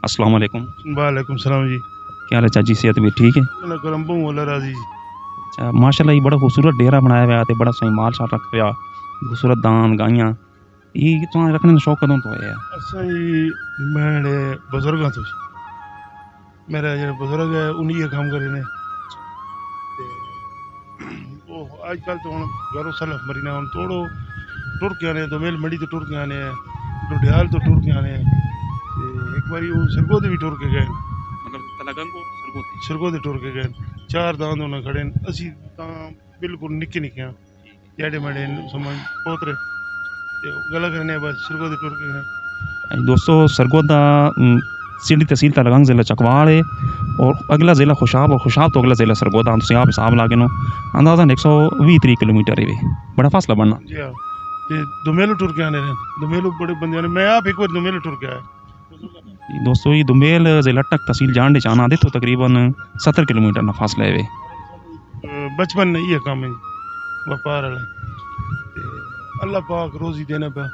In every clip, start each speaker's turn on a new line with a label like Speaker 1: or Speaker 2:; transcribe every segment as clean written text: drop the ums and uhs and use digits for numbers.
Speaker 1: अस्सलाम वालेकुम।
Speaker 2: वालेकुम सलाम जी।
Speaker 1: क्या हाल है चाची, सेहत भी ठीक है?
Speaker 2: अल्लाह करम बहू अल्लाह राजी जी।
Speaker 1: अच्छा माशाल्लाह, ये बड़ा खूबसूरत डेरा बनाया हुआ है, बड़ा सही माल शाल रखा हुआ, खूबसूरत दान गाइयाँ, ये तुम रखने का शौक कदों तो है?
Speaker 2: असा जी मेरे बुजुर्गों तो मेरा जो बुजुर्ग है उन्हीं ये काम करे ने ते वो आजकल तो हम घरों सलफ मरीना हम थोड़ो टुर के आने तो मेल मंडी तो टुर के आने लुधियाल तो टुर के आने ते एक बारी वो सरगोदे भी टुर के गए
Speaker 1: मतलब तलगंग को सरगोती।
Speaker 2: सरगोदे टुर के गए चार दांद उन्हें खड़े असी तां बिल्कुल निक्के निक्के हैं जेडे मेडे समझ पोतरे ते गला करने बस सरगोदे टुर के गए।
Speaker 1: दोस्तों सरगोदा सिंधी तहसील तलगंग ज़िला चकवाल है और अगला ज़िला खुशाब, और खुशाब तो अगला ज़िला सरगोदा। हम आप हिसाब ला के नो अंदाज़ा 120 किलोमीटर है, बड़ा फासला बनना
Speaker 2: जी हाँ ते दुमेलो टुर के आने रहे दुमेलो बड़े बंदे आने मैं आप एक बार दुमेलो टुर के आया।
Speaker 1: दोस्तों। ये दुमेल ज़िला टक तहसील जान चाना दे तो तकरीबन 70 किलोमीटर ना फासला है।
Speaker 2: बचपन नहीं है काम है व्यापार वाला ते अल्लाह पाक रोजी देना पे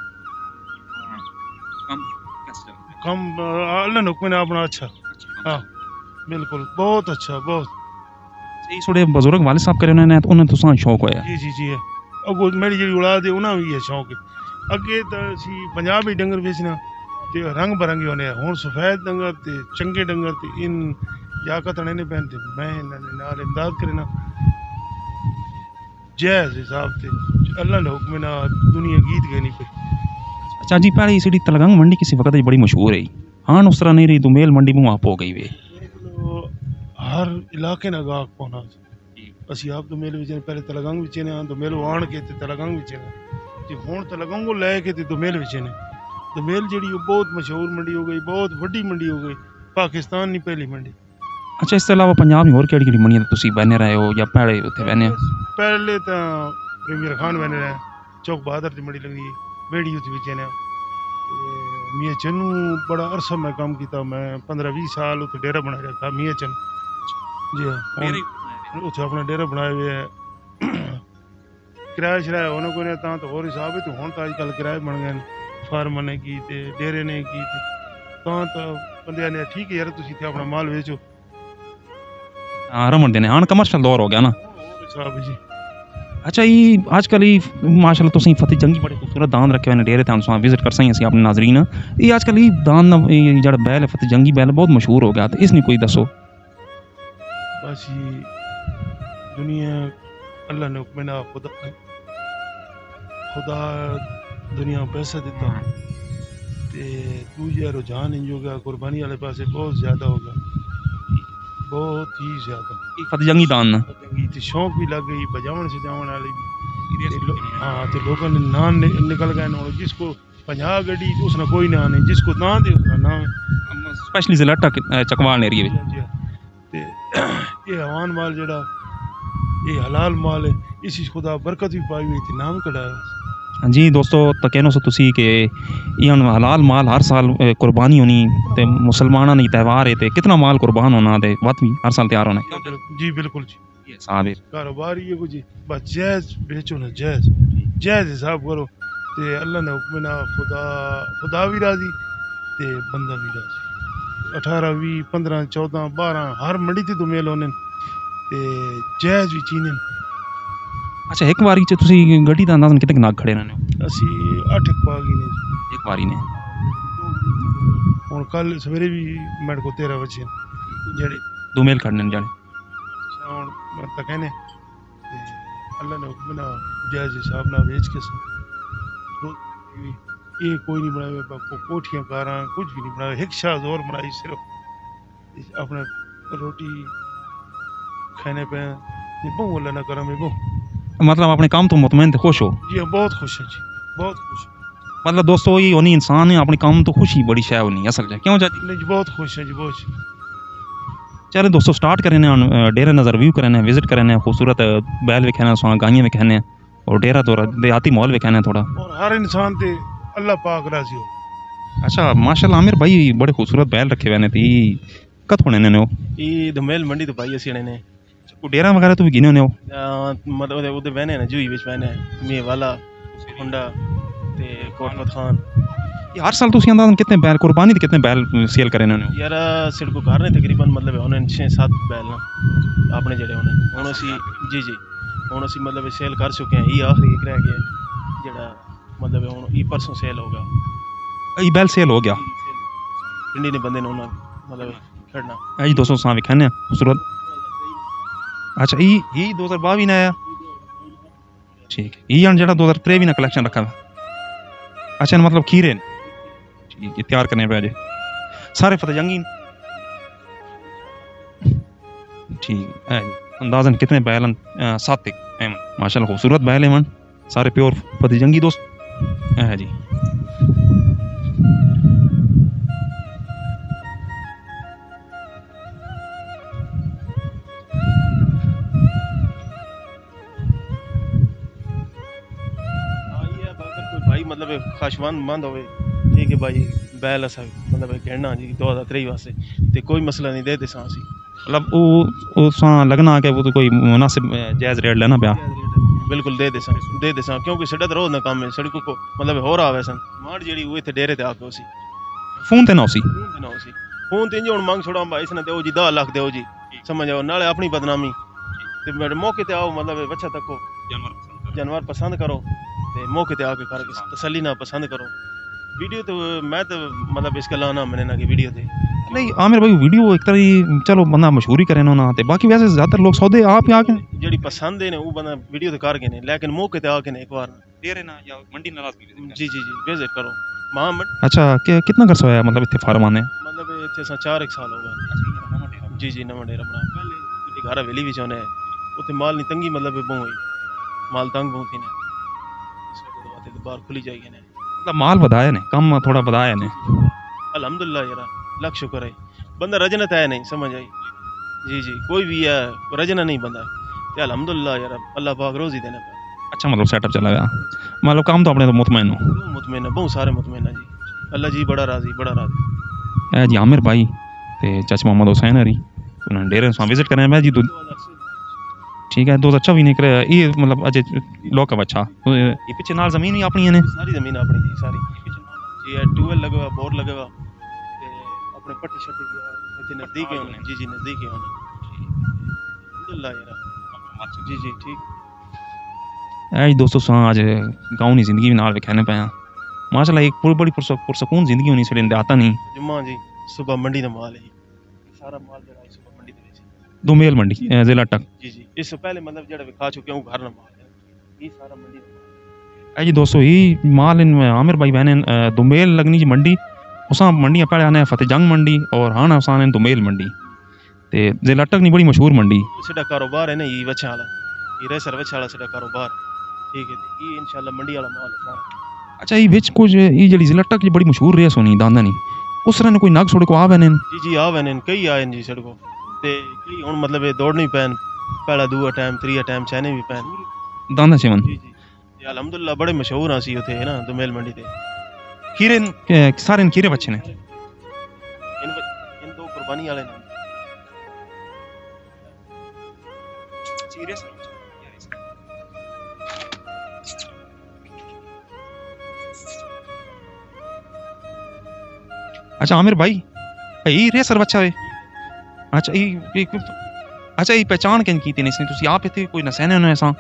Speaker 2: कम अल्लाह ने हुक्म ने अपना अच्छा हाँ बिल्कुल बहुत अच्छा बहुत
Speaker 1: ये थोड़े बुजुर्ग वाले साहब करे उन्होंने तो उन्हें तो शौक होया।
Speaker 2: जी जी जी है अगो मेरी जी औलाद है उन्हें भी है शौक है अगे तो असी पंजाब ही डंगर बेचना ते रंग बिरंगे होने हुण सफेद डंगर ते चंगे डंगर ते इन याकत ने पहनते मैं इन्होंने नाल इमदाद करना जैज हिसाब से अल्लाह ने हुक्म ना दुनिया गीत गानी पे।
Speaker 1: अच्छा जी, पहले ये तलगंग मंडी किसी वक्त बड़ी मशहूर है, हाँ उस तरह नहीं रही, दुमेल मंडी में आप हो गई वे
Speaker 2: हर इलाके ना गाहक पौना असी आप दुमेल विच पहले तलगंग विच ने दुमेल आण के ते तलगंग विच ने ते हुण तलगंग को लेके ते दुमेल विच ने दुमेल जेड़ी बहुत मशहूर मंडी हो गई, बहुत वड्डी मंडी हो गई, पाकिस्तान की पहली मंडी।
Speaker 1: अच्छा इसके अलावा पंजाब में और केड़ी मंडियां तुसी बहने रहे हो या पहले उत्थे बहने?
Speaker 2: पहले तो प्रीमियर खान बहने रहे चौक बहादुर की मंडी लगदी बेड़ी उत्थे विच ने मियाँ चन्नू बड़ा अरसा मैं काम किया मैं 15-20 साल उत्थे डेरा बनाया रखा मियाँ चन्न जी हाँ उत्थे अपना डेरा बनाए हुए है किराया शराया होने को नहीं तो और हिसाब है तो हुण तो अजकल किराए बन गए फार्म ने की ते डेरे ने की तो बंदे ने ठीक है यार तुसीं इत्थे अपना माल बेचो
Speaker 1: रमन देने हाँ कमर्शियल दौर हो गया ना
Speaker 2: हिसाब जी।
Speaker 1: अच्छा ये आजकल ही माशाल्लाह तुसीं फतेह जंगी बड़े खूबसूरत दान रखे हुए डेरे ते विजिट कर सकें अपने नाजरीन। ये आजकल ही दान जो बैल है फतेह जंगी बैल बहुत मशहूर हो गया, तो इसने कोई दसो
Speaker 2: बस ये दुनिया अल्लाह ने हुक्म ना खुदा दुनिया पैसा देता ते दूजा रुझान इंज हो गया कुर्बानी वाले पासे बहुत ज़्यादा हो गया, बहुत ही ज़्यादा
Speaker 1: फतेह जंगी दान
Speaker 2: तो शौक भी लग गई बजावन सजावन वाली हाँ तो लोगों ने नाम निकल गए और जिसको 50 गड्डी उसने कोई ना नहीं जिसको ना दे उसका नाम
Speaker 1: स्पेशली ज़िला चकवाल एरिया
Speaker 2: ते ये हवान माल जड़ा ये हलाल माल है इसी खुदा बरकत भी पाई हुई थी नाम कढ़ाया।
Speaker 1: हाँ जी दोस्तों, तो कहनो सो तुसी कि ये हलाल माल हर साल कुर्बानी होनी ते मुसलमाना ने त्यौहार है ते कितना माल कुर्बान होना ते वत भी हर साल तैयार होना
Speaker 2: जी बिल्कुल जी
Speaker 1: साहब
Speaker 2: कारोबार ये कुछ बस जैज बेचो ना जैज जैज हिसाब करो ते अल्लाह ने हुक्म ना खुदा भी राजी ते बंदा भी राजी 18 20 15 14 12 हर मंडी ते दुमेल होने ते जैज भी चीने।
Speaker 1: अच्छा एक बारी च तुसी गड्डी दा अंदाज़ा कितने नाग खड़े रहने हो?
Speaker 2: असी 8 पागी ने
Speaker 1: एक बारी ने
Speaker 2: और कल सवेरे भी मेरे को 13 बजे जेड़े
Speaker 1: दुमेल खड़ने जाने
Speaker 2: और मैं तो कहने अल्लाह ने हुक्म ना जायज हिसाब ना बेच के ये कोई नहीं बनाए कोठियाँ कारा कुछ भी नहीं बनाया एक शाह और बनाई सिर्फ अपने रोटी खाने पे बहु अल्लाह ना करा मैं बहु
Speaker 1: मतलब अपने काम तो मुतमईन खुश हो? जी
Speaker 2: बहुत खुश है जी बहुत खुश।
Speaker 1: मतलब दोस्तों ये होनी इंसान है अपने काम तो खुशी बड़ी शय होनी असल है क्यों चाची?
Speaker 2: नहीं जी बहुत खुश है जी बहुत।
Speaker 1: चलो दोस्तों स्टार्ट करें डेरा नज़र व्यू करें विजिट करें खूबसूरत बैल भी कहने गाइयाँ भी कहने और डेरा तो देहाती माहौल भी कहने थोड़ा
Speaker 2: और हर इंसान ते अल्लाह पाक राजी हो।
Speaker 1: अच्छा माशाल्लाह आमिर भाई बड़े खूबसूरत बैल रखे हुए ने कत होने ने
Speaker 3: ये दुमेल मंडी तो भाई असी ने
Speaker 1: डेरा वगैरह तो भी गिने होने
Speaker 3: मतलब उधर बहने ना जुई बिच बहने मी वाला हुंडा ते कोटमत खान
Speaker 1: ہر سال تسی اندازن کتنے بیل قربانی تے کتنے بیل سیل کرے انہوں نے؟
Speaker 3: یار سڑ کو گھر نے تقریباً مطلب انہیں 6-7 بیل نا اپنے جڑے ہوں اسی جی ہوں اسی مطلب سیل کر چکے ہیں. یہ آخری ایک رہ گیا جڑا مطلب ہوں یہ پرسوں سیل ہو گیا.
Speaker 1: یہ بیل سیل ہو گیا
Speaker 3: پنڈی نے بندے نے انہوں مطلب کھڑنا
Speaker 1: جی 200 ساں وکھانے خوبصورت. اچھا یہ 2022 نے آیا ٹھیک ہے. یہ جڑا 2023 نے کلیکشن رکھا ہے اچھا مطلب کھیرے ٹھیک ہے تیار کرنے پہ جی سارے فتح جنگی ٹھیک ہے. اندازن کتنے بیل ہیں 7 ماشاء اللہ خوبصورت بیل ہیں سارے پیور فتح جنگی دوست ہے جی.
Speaker 3: بھائی مطلب خواہشمند مند ہوئے ٹھیک ہے بھائی بیل اسا مطلب کہنا جی 2023 واسطے تے کوئی مسئلہ نہیں دے ساں اسی
Speaker 1: مطلب وہ ساں لگنا کہ وہ تو کوئی مناسب جائز ریٹ لینا پیا
Speaker 3: بالکل دے ساں کیونکہ سڑک روز نہ کام ہے سڑکوں کو مطلب ہو رہا ویسا ماڑ جیڑی ہوئے تھے ڈیرے تے آ کے اسی
Speaker 1: فون تے نہ اسی
Speaker 3: فون تے جو مانگ چھوڑا بھائی اس نے دیو جی 10 لاکھ دیو جی سمجھ آؤ نالے اپنی بدنامی تے میرے موقع تے آؤ مطلب بچہ تکو جانور پسند کرو تے موقع تے آ کے کر کے تسلی نہ پسند کرو. ویڈیو تو میں تو مطلب اس کا لانا میں نے نہ کہ ویڈیو تے
Speaker 1: نہیں عامر بھائی ویڈیو ایک طرح چلو بندہ مشہوری کرے نا تے باقی ویسے زیادہ تر لوگ سودے آپ ہی آ کے
Speaker 3: جڑی پسند ہے نا وہ بندہ ویڈیو تے کر کے نے لیکن موقع تے آ کے نے ایک بار
Speaker 1: ڈیرے نا یا منڈی ناراض
Speaker 3: جی وزٹ کرو وہاں
Speaker 1: اچھا کتنا عرصہ ہوا ہے مطلب اتنے فارم آنے
Speaker 3: مطلب اتنے 4 سال ہو گئے جی نواں ڈیرا بنا پہلے گھر حویلی بھی چاہنے اتنے مال نہیں تنگی مطلب بہت ہوئی مال تنگ بہت تھی نے باہر کھلی جائے گی نے
Speaker 1: مطلب مال بدایا نے کم تھوڑا بدایا نے
Speaker 3: الحمدللہ یار لاکھ شکر ہے بندہ رجنت ہے نہیں سمجھ آئی جی کوئی بھی ہے رجنا نہیں بندہ تے الحمدللہ یار اللہ پاک روزی دینا پہ
Speaker 1: اچھا مطلب سیٹ اپ چلا گیا مطلب کام تو اپنے تو مطمئن ہو
Speaker 3: مطمئن ہے بہت سارے مطمئن ہے جی اللہ جی بڑا راضی
Speaker 1: اے جی عامر بھائی تے چچا محمد حسین ہری انہوں نے ڈیرے سے وزٹ کرنے میں جی ٹھیک ہے 2024 نہیں کرے یہ مطلب اجے لوکا بچا یہ پیچھے نال زمین ہی اپنی ہے
Speaker 3: ساری زمین اپنی تھی ساری جی ٹویل لگا ہوا بور لگا ہوا تے اپنے پٹی شٹی اتنے نزدیک ہیں جی نزدیک ہیں الحمدللہ یار جی ٹھیک
Speaker 1: اے دوستو ساں آج گاؤں کی زندگی نال وکھانے پے ہیں ماشاءاللہ ایک بڑی پرسکون زندگی ہونی چاہیے آتا نہیں
Speaker 3: جمعہ جی صبح منڈی دا مال ہے سارا مال جڑا ہے صبح منڈی دے وچ
Speaker 1: دومیل منڈی ضلع ٹک
Speaker 3: جی اس سے پہلے مطلب جڑا کھا چکے ہوں گھر نہ مال ہے یہ سارا منڈی دا
Speaker 1: اے جی دوستو یہ مال ان عامر بھائی بہن دومیل لگنی جی منڈی اساں منڈیاں پہلے آنے فتح جنگ منڈی اور ہاں اساں دومیل منڈی تے ضلع ٹک نہیں بڑی مشہور منڈی
Speaker 3: سڈا کاروبار ہے نا یہ وچھا والا یہ ریسر وچھا والا سڈا کاروبار ٹھیک ہے یہ انشاءاللہ منڈی والا مال ہے سارا.
Speaker 1: اچھا یہ بچ کچھ یہ جڑی ضلع ٹک بڑی مشہور ریس ہونی داندہ نہیں اس طرح نے کوئی نگ سوڑے کو آ بہن
Speaker 3: جی آ وین کئی آئے جی سڑکوں تے کئی ہن مطلب دوڑنی پین پہلا دوسرا ٹائم تیسرا ٹائم چہنے بھی پین
Speaker 1: داندہ چون
Speaker 3: جی الحمدللہ بڑے مشہور ہاں سی اتنے ہے نا دومیل منڈی تے
Speaker 1: کھیرے سارے کھیرے بچے نے
Speaker 3: ان دو قربانی والے نے
Speaker 1: اچھا عامر بھائی یہ ریسر بچہ ہے اچھا یہ پہچان کن کی نہیں تھی آپ اتنے کوئی نسینے ہونے ایسا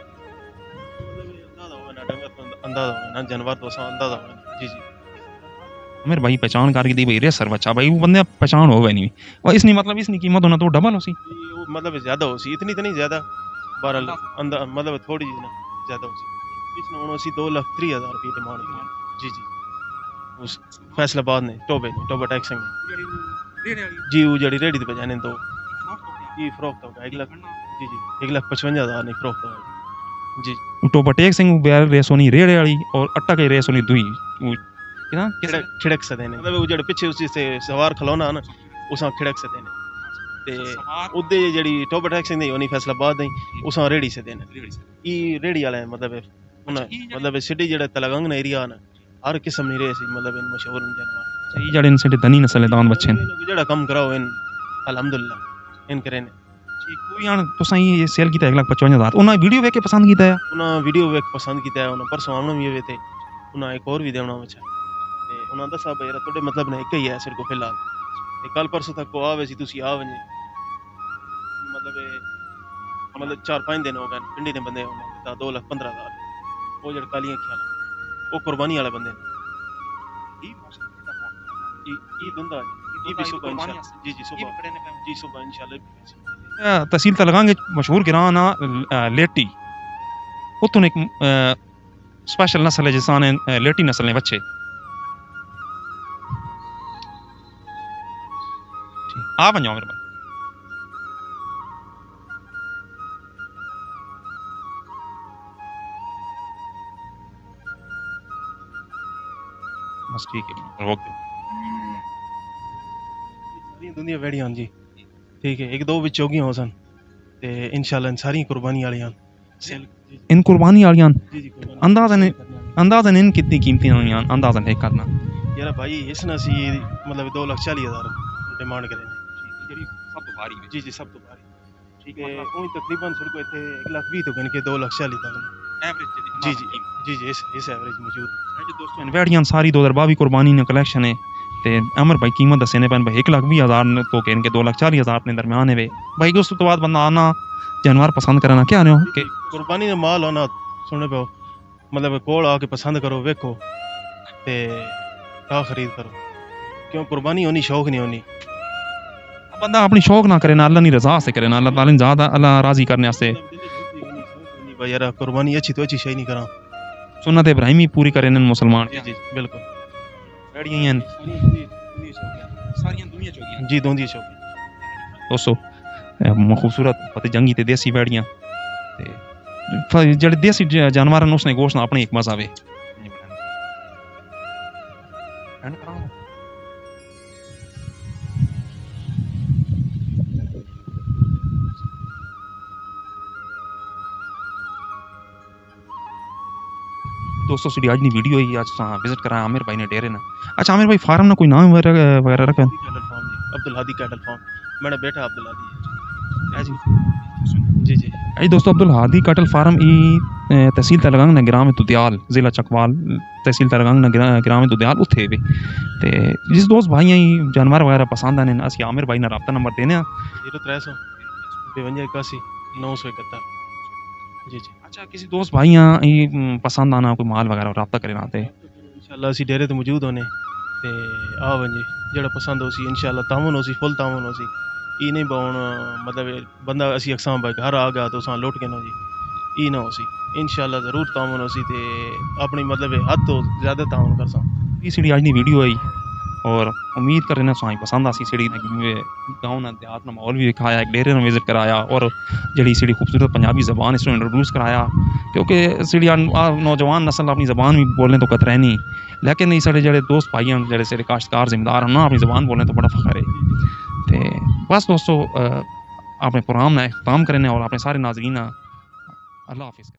Speaker 3: اندازہ ہونا جانور تو اساں اندازہ ہونا جی
Speaker 1: عامر بھائی پہچان کر کے دی بھائی ریسر بچہ بھائی وہ بندے پہچان ہو گئے نہیں اور اس مطلب اس کی قیمت ہونا تو ڈبل ہو سی
Speaker 3: مطلب زیادہ ہو سی اتنی تو نہیں زیادہ بہرحال مطلب تھوڑی جی نا زیادہ ہو سی اس نے انہوں اسی 2,03,000 روپئے ڈیمانڈ کی جی اس فیصلہ آباد نے ٹوبا ٹیکسنگ میں جی وہ جڑی ریڈی پہ جانے تو یہ فروخت ہوگا 1,55,000 نہیں فروخت ہوگا جی
Speaker 1: ٹوبا ٹیکسنگ بیار ریس ہونی ریڑے والی اور اٹا کی ریس ہونی دوئی
Speaker 3: کھڑک سے دینے مطلب وہ جڑے پیچھے اسی سے سوار کھلونا نا اساں کھڑک سے دینے تے اودے جڑی ٹوبا ٹیکسنگ دی ہونی فیصلہ آباد دی اساں ریڑی سے دینے یہ ریڑی والے مطلب سٹی جڑا تلگنگ نا ایریا نا ہر قسم نہیں رہے سی مطلب ان مشہور جانور
Speaker 1: یہ جڑے ان سے دنی نسل دان بچے
Speaker 3: جڑا کم کراؤ ان الحمدللہ ان کرے نے
Speaker 1: کوئی یار تساں یہ سیل کیتا 1,55,000 انہاں ویڈیو ویکھ کے پسند کیتا ہے
Speaker 3: انہاں ویڈیو ویکھ پسند کیتا ہے انہاں پرسوں آمنا بھی ہوئے تھے انہاں ایک اور بھی دیونا بچا تے انہوں نے دسا بھائی تھوڑے مطلب نے ایک ہی ہے سر کو فی الحال کل پرسوں تک کو آوے سی تسی آ ونجے مطلب 4-5 دن ہو گئے پنڈی نے بندے ہونے 2,15,000 وہ جڑے کالیاں کھیالا وہ قربانی والے بندے عید ہوندا ہے بھی صبح انشاءاللہ جی صبح انشاءاللہ
Speaker 1: تحصیل تلگانگ مشہور گراں نا لیٹی اتوں ایک سپیشل نسل ہے جس نے لیٹی نسل نے بچے آ ونجو میرے بھائی بس ٹھیک ہے روک دو
Speaker 3: دنیا ویڑی ہاں جی ٹھیک ہے ایک دو بھی چوگیاں ہو سن تے انشاءاللہ ان ساری قربانی والی ہاں
Speaker 1: ان قربانی والیاں اندازن ان کتنی قیمتی ہیں اندازن ہے کرنا
Speaker 3: یار بھائی اس نے سی مطلب 2,40,000 ڈیمانڈ کرے
Speaker 1: سب تو بھاری
Speaker 3: جی سب تو بھاری ٹھیک ہے وہ تقریباً سر کو اتنے 1,20,000 تو گن کے 2,40,000 تک ایوریج جی اس ایوریج موجود ہے
Speaker 1: دوستوں ان ویڑیاں ساری 2022 قربانی نے کلیکشن ہے تے امر بھائی قیمت دسنے پین بھائی 1,20,000 تو کہ ان کے 2,40,000 اپنے درمیان ہے بھائی اس تو بعد بندہ آنا جانور پسند کرنا کیا رہے ہو کہ
Speaker 3: قربانی کا مال ہونا سننے پہ مطلب کول آ کے پسند کرو ویکھو تے کا خرید کرو کیوں قربانی ہونی شوق نہیں ہونی
Speaker 1: بندہ اپنی شوق نہ کرے نہ اللہ کی رضا سے کرے نہ اللہ تعالی زیادہ اللہ راضی کرنے واسطے
Speaker 3: بھائی یار قربانی اچھی تو اچھی شے نہیں کراں
Speaker 1: سنت ابراہیمی پوری کرے ان مسلمان
Speaker 3: جی بالکل
Speaker 1: ویڑیاں ہیں ساری دنیا چوگیاں
Speaker 3: جی دوندی شوق
Speaker 1: دوستو خوبصورت تے جنگی تے دیسی ویڑیاں تے جڑے دیسی جانور ہیں اس نے گوشت اپنے ایک مزہ وے دوستو سیڈی آج نہیں ویڈیو ہوئی آج وزٹ کرایا عامر بھائی نے ڈیرے نا اچھا عامر بھائی فارم نا کوئی نام وغیرہ رکھا
Speaker 3: عبدالہادی کیٹل فارم میرا بیٹا عبدالہادی جی
Speaker 1: اے دوستو عبدالہادی کیٹل فارم ای تحصیل تلگانگ نہ گرام دودیال ضلع چکوال تحصیل تلگانگ نہ گرام دودیال اتھے وے تے جس دوست بھائی ہیں جانور وغیرہ پسند آنے اسی عامر بھائی نے رابطہ نمبر دینے
Speaker 3: 0300 5281 971 جی
Speaker 1: اچھا کسی دوست بھائی ہیں پسند آنا کوئی مال وغیرہ رابطہ کرے نہ تے
Speaker 3: انشاءاللہ اسی ڈیرے تے موجود ہونے تے آ ونجے جڑا پسند ہو سی انشاءاللہ تعاون ہو سی فل تعاون ہو سی ای نہیں باون مطلب بندہ اسی اقسام بھائی گھر آ گیا تو سان لوٹ کے نہ جی ای نہ ہو سی انشاءاللہ ضرور تعاون ہو سی تے اپنی مطلب حد تو زیادہ تعاون کر ساں
Speaker 1: یہ سیڑھی آج نہیں ویڈیو آئی اور امید کر رہے ہیں سائیں پسند آسی سیڑھی گاؤں نہ دیہات نہ ماحول بھی دکھایا ایک ڈیرے نہ وزٹ کرایا اور جڑی سیڑھی خوبصورت پنجابی زبان اس کو انٹروڈیوس کرایا کیونکہ سیڑھی نوجوان نسل اپنی زبان بھی بولنے تو قطرہ نہیں لیکن یہ سارے جڑے دوست بھائی ہیں جڑے سارے کاشتکار ذمہ دار ہیں نا اپنی زبان بولنے تو بڑا فخر ہے تے بس دوستو اپنے پروگرام نہ اختتام کرنے اور اپنے سارے ناظرین اللہ حافظ